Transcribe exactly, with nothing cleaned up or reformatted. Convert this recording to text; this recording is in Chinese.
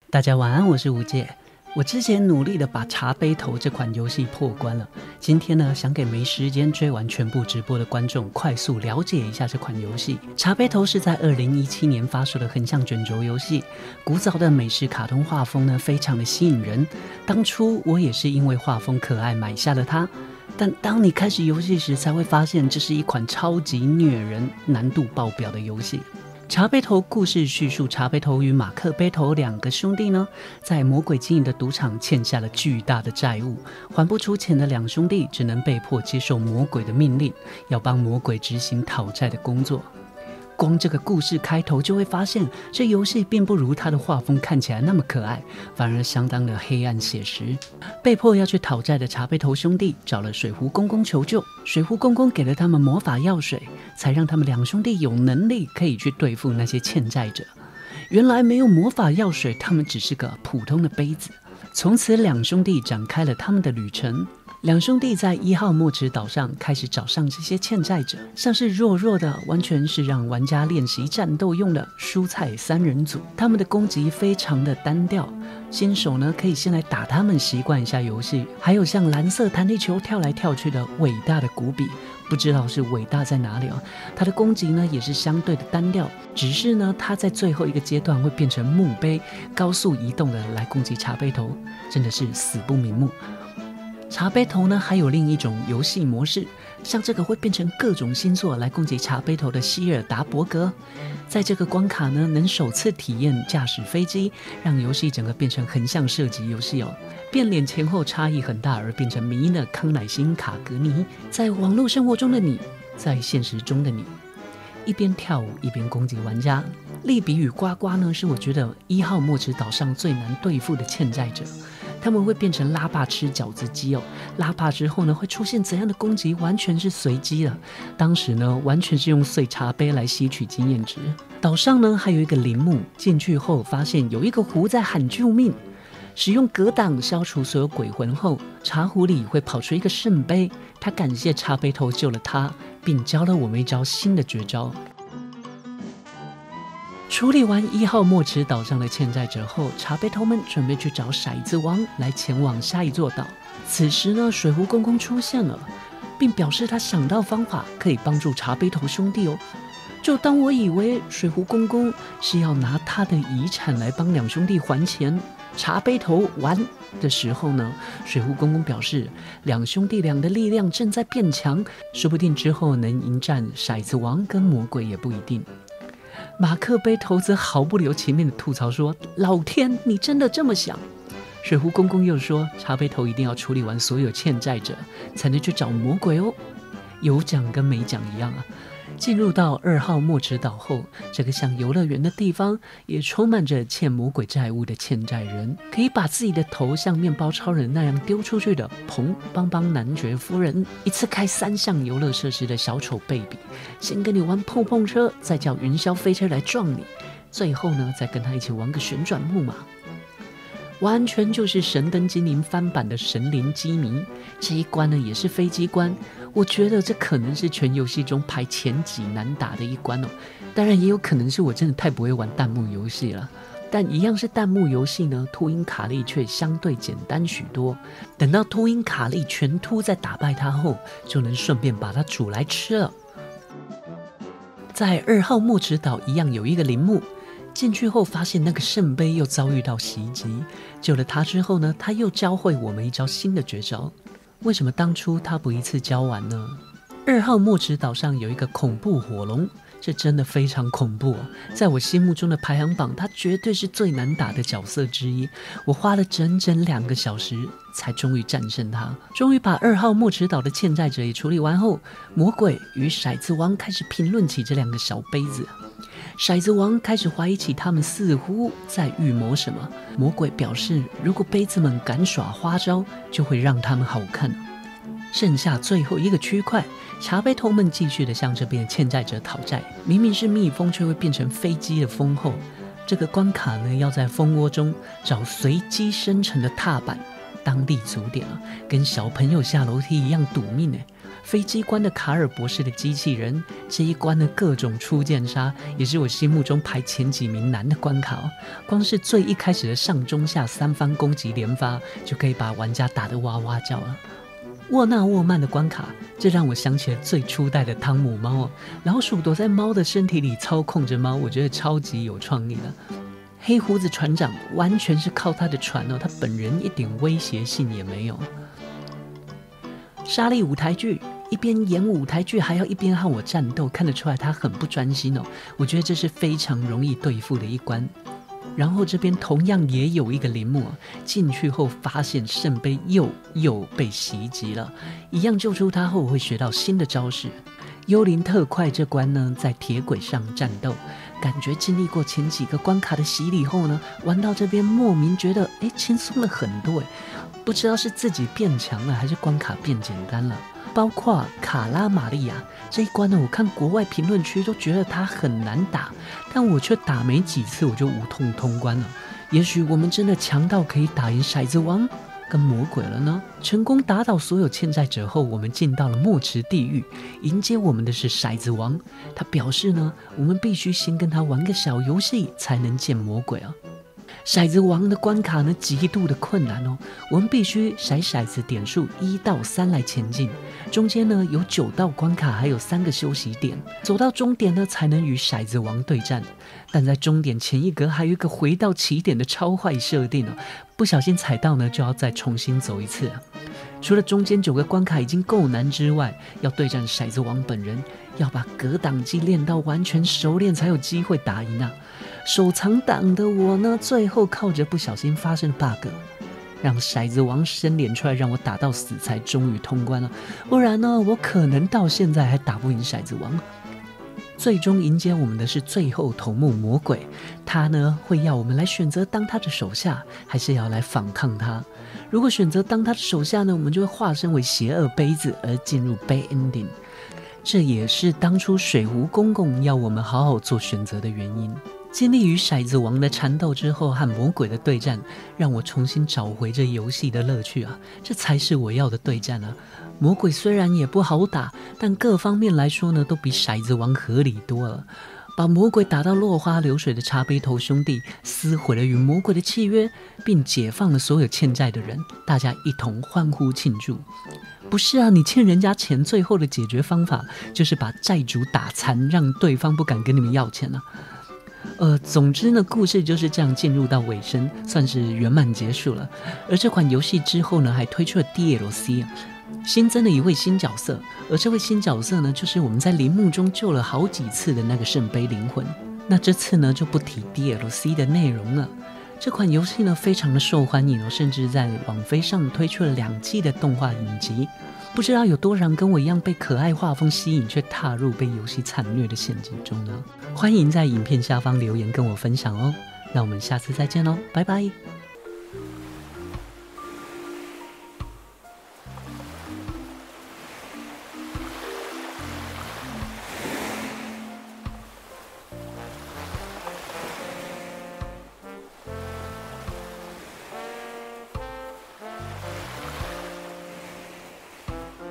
大家晚安，我是吴姐。我之前努力的把茶杯头这款游戏破关了，今天呢，想给没时间追完全部直播的观众快速了解一下这款游戏。茶杯头是在二零一七年发售的横向卷轴游戏，古早的美式卡通画风呢，非常的吸引人。当初我也是因为画风可爱买下了它，但当你开始游戏时，才会发现这是一款超级虐人、难度爆表的游戏。茶杯头故事叙述，茶杯头与马克杯头两个兄弟呢，在魔鬼经营的赌场欠下了巨大的债务，还不出钱的两兄弟只能被迫接受魔鬼的命令，要帮魔鬼执行讨债的工作。光这个故事开头就会发现，这游戏并不如它的画风看起来那么可爱，反而相当的黑暗写实。被迫要去讨债的茶杯头兄弟找了水壶公公求救，水壶公公给了他们魔法药水，才让他们两兄弟有能力可以去对付那些欠债者。原来没有魔法药水，他们只是个普通的杯子。从此两兄弟展开了他们的旅程。两兄弟在一号墨池岛上开始找上这些欠债者，像是弱弱的，完全是让玩家练习战斗用的蔬菜三人组。他们的攻击非常的单调，新手呢可以先来打他们，习惯一下游戏。还有像蓝色弹力球跳来跳去的伟大的古比，不知道是伟大在哪里啊？他的攻击呢也是相对的单调，只是呢他在最后一个阶段会变成墓碑，高速移动的来攻击茶杯头，真的是死不瞑目。茶杯头呢还有另一种游戏模式，像这个会变成各种星座来攻击茶杯头的希尔达伯格，在这个关卡呢能首次体验驾驶飞机，让游戏整个变成横向射击游戏哦。变脸前后差异很大而变成迷的康乃馨卡格尼，在网络生活中的你，在现实中的你，一边跳舞一边攻击玩家。利比与呱呱呢是我觉得一号墨池岛上最难对付的欠债者，他们会变成拉霸吃饺子机哦，拉霸之后呢会出现怎样的攻击完全是随机的，当时呢完全是用碎茶杯来吸取经验值。岛上呢还有一个陵墓，进去后发现有一个壶在喊救命，使用格挡消除所有鬼魂后，茶壶里会跑出一个圣杯，他感谢茶杯头救了他，并教了我们一招新的绝招。处理完一号墨池岛上的欠债者后，茶杯头们准备去找骰子王来前往下一座岛。此时呢，水壶公公出现了，并表示他想到方法可以帮助茶杯头兄弟哦。就当我以为水壶公公是要拿他的遗产来帮两兄弟还钱，茶杯头完的时候呢，水壶公公表示两兄弟俩的力量正在变强，说不定之后能迎战骰子王跟魔鬼也不一定。马克杯头则毫不留情面的吐槽说：“老天，你真的这么想？”水壶公公又说：“茶杯头一定要处理完所有欠债者，才能去找魔鬼哦。”有奖跟没奖一样啊。进入到二号墨池岛后，这个像游乐园的地方也充满着欠魔鬼债务的欠债人，可以把自己的头像面包超人那样丢出去的彭邦邦男爵夫人，一次开三项游乐设施的小丑贝比，先跟你玩碰碰车，再叫云霄飞车来撞你，最后呢再跟他一起玩个旋转木马。完全就是神灯精灵翻版的神灵机迷。这一关呢也是飞机关，我觉得这可能是全游戏中排前几难打的一关哦。当然也有可能是我真的太不会玩弹幕游戏了，但一样是弹幕游戏呢，秃鹰卡利却相对简单许多。等到秃鹰卡利全秃再打败他后，就能顺便把它煮来吃了。在二号墨池岛一样有一个陵墓，进去后发现那个圣杯又遭遇到袭击，救了他之后呢，他又教会我们一招新的绝招。为什么当初他不一次教完呢？二号墨池岛上有一个恐怖火龙，这真的非常恐怖啊！在我心目中的排行榜，他绝对是最难打的角色之一。我花了整整两个小时才终于战胜他，终于把二号墨池岛的欠债者也处理完后，魔鬼与骰子王开始评论起这两个小杯子。骰子王开始怀疑起他们似乎在预谋什么，魔鬼表示如果杯子们敢耍花招，就会让他们好看。剩下最后一个区块，茶杯头们继续的向这边欠债者讨债，明明是蜜蜂却会变成飞机的蜂后。这个关卡呢，要在蜂窝中找随机生成的踏板当立足点啊，跟小朋友下楼梯一样赌命哎。 飞机关的卡尔博士的机器人，这一关的各种初见杀，也是我心目中排前几名难的关卡哦。光是最一开始的上中下三方攻击连发，就可以把玩家打得哇哇叫了。沃纳沃曼的关卡，这让我想起了最初代的汤姆猫哦，老鼠躲在猫的身体里操控着猫，我觉得超级有创意的。黑胡子船长完全是靠他的船哦，他本人一点威胁性也没有。莎莉舞台剧一边演舞台剧还要一边和我战斗，看得出来他很不专心哦。我觉得这是非常容易对付的一关。然后这边同样也有一个陵墓，进去后发现圣杯又又被袭击了，一样救出他后会学到新的招式。幽灵特快这关呢，在铁轨上战斗，感觉经历过前几个关卡的洗礼后呢，玩到这边莫名觉得哎轻松了很多哎，不知道是自己变强了，还是关卡变简单了。包括卡拉玛利亚这一关呢，我看国外评论区都觉得它很难打，但我却打没几次我就无痛通关了。也许我们真的强到可以打赢骰子王跟魔鬼了呢？成功打倒所有欠债者后，我们进到了墨池地狱，迎接我们的是骰子王。他表示呢，我们必须先跟他玩个小游戏，才能见魔鬼啊。骰子王的关卡呢，极度的困难哦。我们必须骰骰子点数一到三来前进，中间呢有九道关卡，还有三个休息点，走到终点呢才能与骰子王对战。但在终点前一格还有一个回到起点的超坏设定哦，不小心踩到呢就要再重新走一次。除了中间九个关卡已经够难之外，要对战骰子王本人，要把格挡技练到完全熟练才有机会打赢啊。手藏档的我呢，最后靠着不小心发生的 bug， 让骰子王伸脸出来让我打到死才终于通关了，不然呢我可能到现在还打不赢骰子王。最终迎接我们的是最后头目魔鬼，他呢会要我们来选择当他的手下，还是要来反抗他。如果选择当他的手下呢，我们就会化身为邪恶杯子而进入 bad ending， 这也是当初水壶公公要我们好好做选择的原因。经历与骰子王的缠斗之后和魔鬼的对战，让我重新找回这游戏的乐趣啊！这才是我要的对战啊！魔鬼虽然也不好打，但各方面来说呢，都比骰子王合理多了。把魔鬼打到落花流水的茶杯头兄弟撕毁了与魔鬼的契约，并解放了所有欠债的人，大家一同欢呼庆祝。不是啊，你欠人家钱，最后的解决方法就是把债主打残，让对方不敢跟你们要钱啊。呃，总之呢，故事就是这样进入到尾声，算是圆满结束了。而这款游戏之后呢，还推出了 D L C 啊，新增了一位新角色，而这位新角色呢，就是我们在陵墓中救了好几次的那个圣杯灵魂。那这次呢，就不提 D L C 的内容了。这款游戏呢，非常的受欢迎哦，甚至在网飞上推出了两季的动画影集。不知道有多少人跟我一样被可爱画风吸引，却踏入被游戏惨虐的陷阱中呢？欢迎在影片下方留言跟我分享哦。那我们下次再见喽，拜拜。